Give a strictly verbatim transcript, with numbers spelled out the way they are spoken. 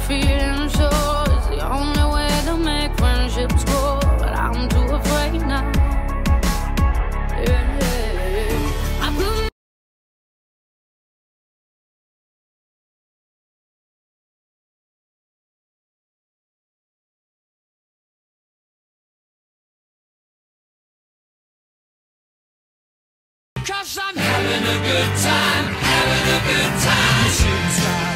feeling sure is the only way to make friendships grow, but I'm too afraid now. Yeah, yeah. I put Cause I'm having a good time, having a good time. Shooting star.